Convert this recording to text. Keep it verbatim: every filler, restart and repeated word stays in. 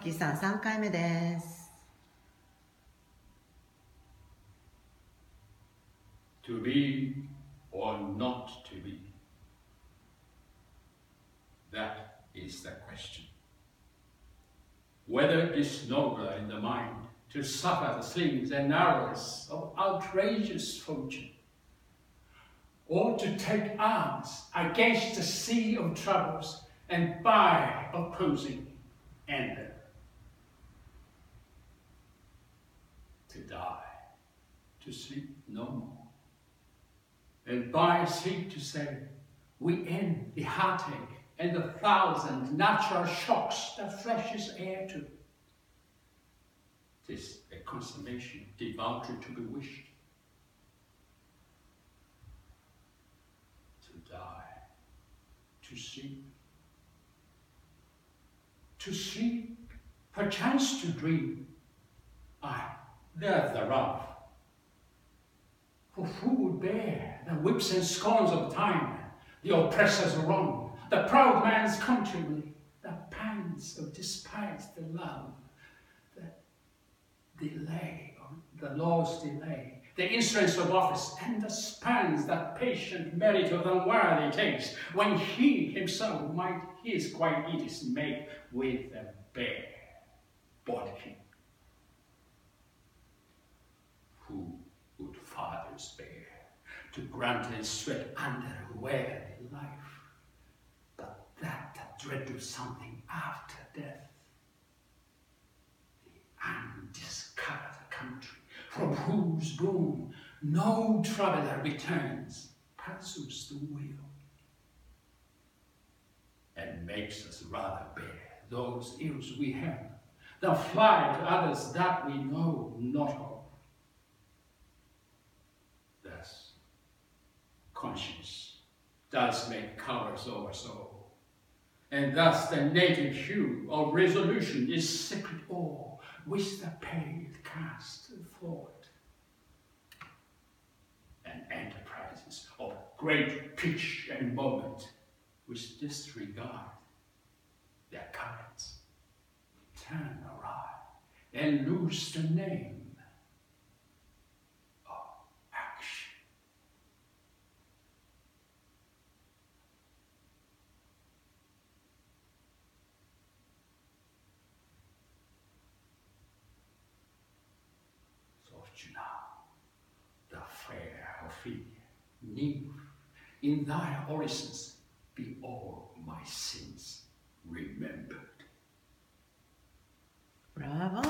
キさんさんかいめです。 To be or not to be? That is the question. Whether it is nobler in the mind to suffer the slings and arrows of outrageous fortune, or to take arms against the sea of troubles and by opposing anger. To die, to sleep no more, and by sleep to say, we end the heartache and the thousand natural shocks that flesh is heir to. 'Tis a consummation devoutly to be wished. To die, to sleep, to sleep, perchance to dream. Aye, there's the rub. For who would bear the whips and scorns of time, the oppressor's wrong, the proud man's contumely, the pangs of despised love, the delay, the law's delay, the insolence of office, and the spans that patient merit of unworthy takes, when he himself might his quietus make with a bare body? Who would fathers bear to grant and sweat under weary life, but that that dread of something after death, the undiscovered country, from whose boom no traveller returns, pursues the wheel, and makes us rather bear those ills we have, than fly to others that we know not of. Thus, conscience does make colours over soul, and thus the native hue of resolution is secret awe, which the pale cast forward, and enterprises of great pitch and moment, which disregard their currents, turn awry, and lose the name of action. Fortuna, the fair Ophelia, nymph, in thy orisons be all my sins remembered. Bravo!